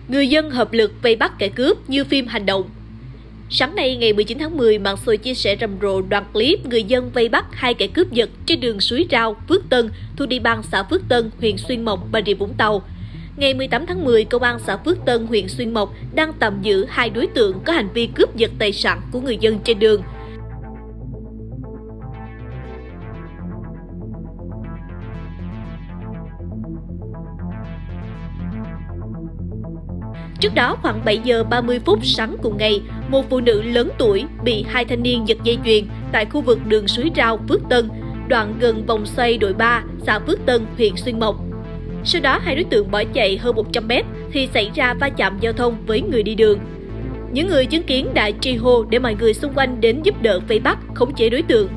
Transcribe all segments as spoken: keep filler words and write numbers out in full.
Người dân hợp lực vây bắt kẻ cướp như phim hành động. Sáng nay ngày mười chín tháng mười, mạng xã hội chia sẻ rầm rộ đoạn clip người dân vây bắt hai kẻ cướp giật trên đường Suối Rao, Phước Tân, thuộc địa bàn xã Phước Tân, huyện Xuyên Mộc, Bà Rịa Vũng Tàu. Ngày mười tám tháng mười, Công an xã Phước Tân, huyện Xuyên Mộc đang tạm giữ hai đối tượng có hành vi cướp giật tài sản của người dân trên đường. Trước đó, khoảng bảy giờ ba mươi phút sáng cùng ngày, một phụ nữ lớn tuổi bị hai thanh niên giật dây chuyền tại khu vực đường Suối Rao, Phước Tân, đoạn gần vòng xoay đội ba, xã Phước Tân, huyện Xuyên Mộc. Sau đó, hai đối tượng bỏ chạy hơn một trăm mét thì xảy ra va chạm giao thông với người đi đường. Những người chứng kiến đã tri hô để mọi người xung quanh đến giúp đỡ vây bắt, khống chế đối tượng.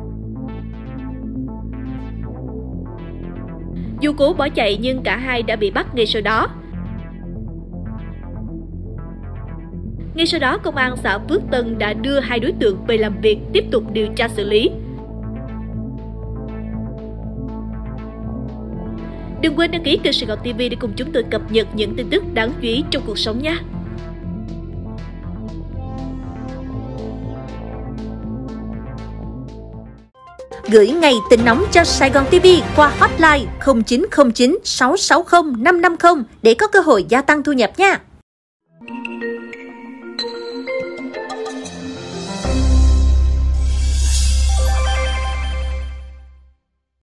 Dù cố bỏ chạy nhưng cả hai đã bị bắt ngay sau đó. Ngay sau đó, Công an xã Phước Tân đã đưa hai đối tượng về làm việc, tiếp tục điều tra xử lý. Đừng quên đăng ký kênh Sài Gòn ti vi để cùng chúng tôi cập nhật những tin tức đáng chú ý trong cuộc sống nhé! Gửi ngày tin nóng cho Sài Gòn ti vi qua hotline không chín không chín sáu sáu không năm năm không để có cơ hội gia tăng thu nhập nha!